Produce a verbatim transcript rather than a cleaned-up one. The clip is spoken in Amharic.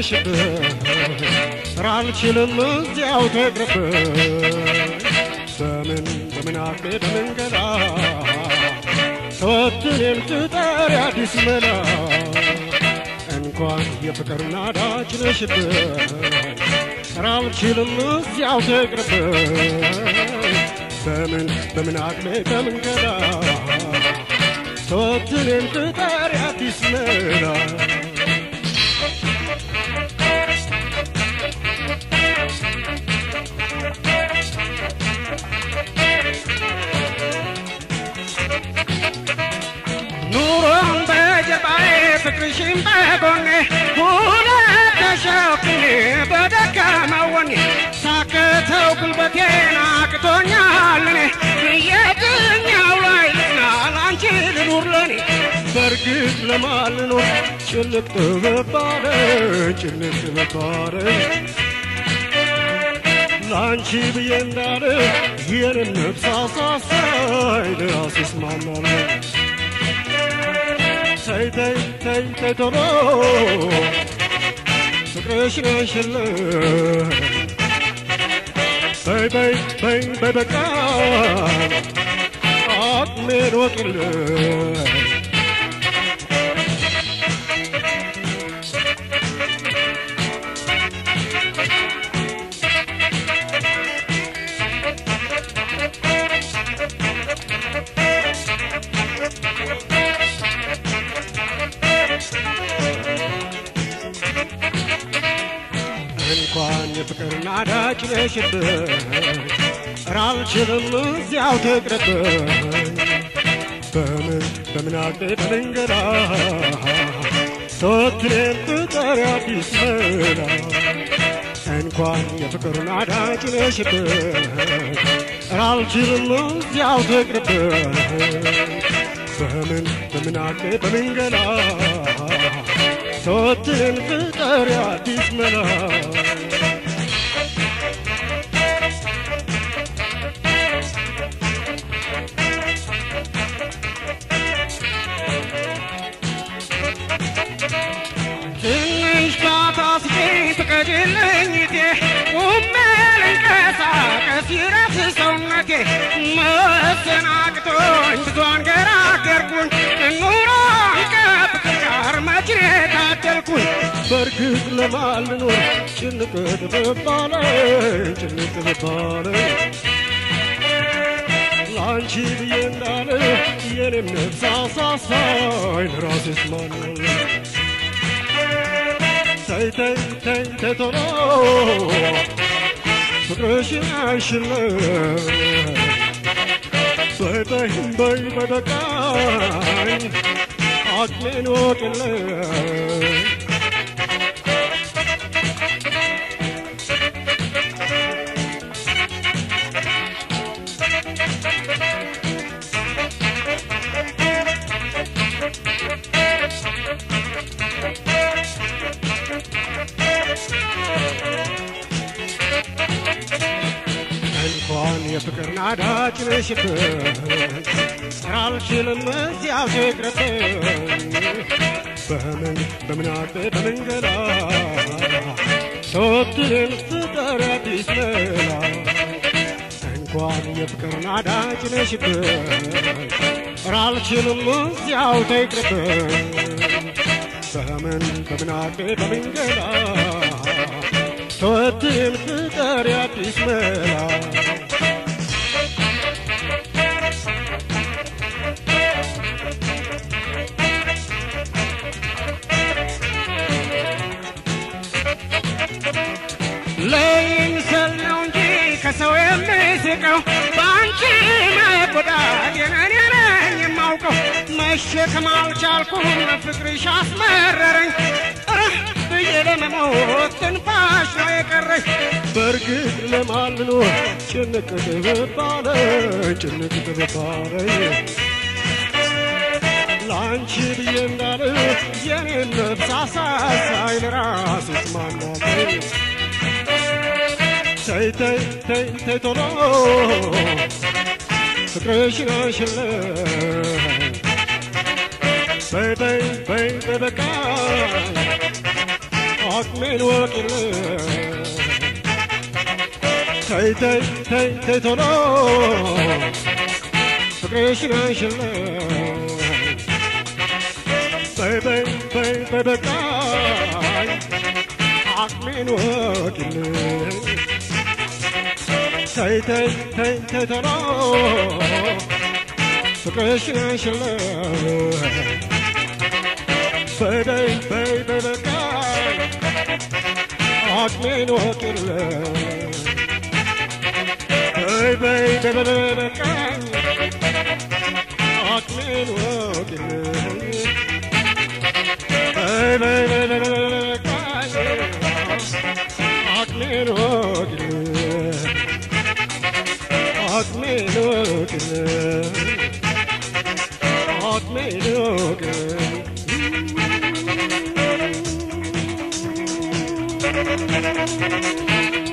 ነሽብህ ራልችልም እዚያው ተቅርብህ በምን በምን አቅሜ በመንገላ ተወትኔን ትጠሪ አዲስ መላ እንኳን የፍቅር ናዳች ነሽብህ ራልችልም እዚያው ተቅርብህ በምን በምን አቅሜ በመንገላ ተወትኔን ትጠሪ አዲስ መላ ኑሮን በጀርባዬ ፍቅርሽን በጎኔ ሁለት ተሸክሜ በደካማ ወኔ ሳክተው ጉልበቴን አቅቶኛል እኔ የትኛው ላይ ልጽና ላንቺ ልኑር ለኔ በርግጥ ለማን ልኖር ጭልጥ በባለ ጭልጥ በባለ ላንቺ ብዬ እንዳለ የኔን ነፍስ አሳሳይ ለራሴ እስማማለሁ Tay tay tay tay tolo ፍቅርሽን አንሽለ በይ በይ በይ በይ በቃ አቅሜን ወቅል እንኳን የፍቅር ናዳች ነሽብህ ራልችልም እዚያው ተቅርብህ በምን በምን አቅሜ በመንገላ ተወትኔን ትጠሪ አዲስ መላ እንኳን የፍቅር ናዳች ነሽብህ ራልችልም እዚያው ተቅርብህ በምን በምን አቅሜ በመንገላ ተወትኔን ትጠሪ አዲስ መላ ትንሽ ባታስጌ ፍቀድልኝቴ ቁሜ ልንቀሳቀስ ይረፍ ሰውነቴ መሰናቅቶኝ ብዙ አንገራገርኩኝ ኑሮን ከፍቅር ጋር መቼ ታደልኩኝ በርግጥ ለማን ልኖር ጭንቅ ጥብባለ ጭንቅ ጥብባለ ላንቺ ብዬ እንዳለ የኔም ነፍስ አሳሳይ ለራሴ እስማማለሁ Tay tay tay tay tolo ፍቅርሽን አንሽለ በይ በይ በይ በይ በቃኝ አቅሜን ወቅል እንኳን የፍቅር ናዳች ነሽብህ ራልችልም እዚያው ተቅርብህ በምን በምን አቅሜ በመንገላ ተወትኔን ትጠሪ አዲስ መላ እንኳን የፍቅር ናዳች ነሽብህ ራልችልም እዚያው ተቅርብህ በምን በምን አቅሜ በመንገላ ተወትኔን ትጠሪ አዲስ መላ ለይምሰል ነው እንጂ ከሰው የምስቀው በአንቺ መጎዳት የኔ ነኝ የማውቀው መሸከም አልቻልኩም ፍቅርሽ አስመረረኝ ብዬ ለመሞት ትንፋሽ ነው የቀረኝ በርግጥ ለማን ልኖር ጭንቅ ጥብባለ ጭንቅ ጥብባለ ላንቺ ብዬ እንዳለ የኔን ነፍስ አሳሳይ ለራሴ እስማማለሁ Tay tay tay tay tolo ፍቅርሽን አንሽለ በይ በይ በይ በይ በቃኝ አቅሜን ወቅልኝ ተይ ተይ ተይ ተይ ቶሎ ፍቅርሽን አንሽልኝ በይ በይ በይ በይ በቃኝ አቅሜን ወቅልኝ ተይ ተይ ተይ ተይ ቶሎ ፍቅርሽን አንሽልኝ በይ በይ በይ በይ በቃኝ አቅሜን ወቅልኝ በይ በይ በይ በይ በቃኝ አቅሜን ወቅልኝ በይ በይ በይ በይ በቃኝ አቅሜን ወቅልኝ አቅሜን ወቅልኝ አቅሜን ወቅልኝ Thank you.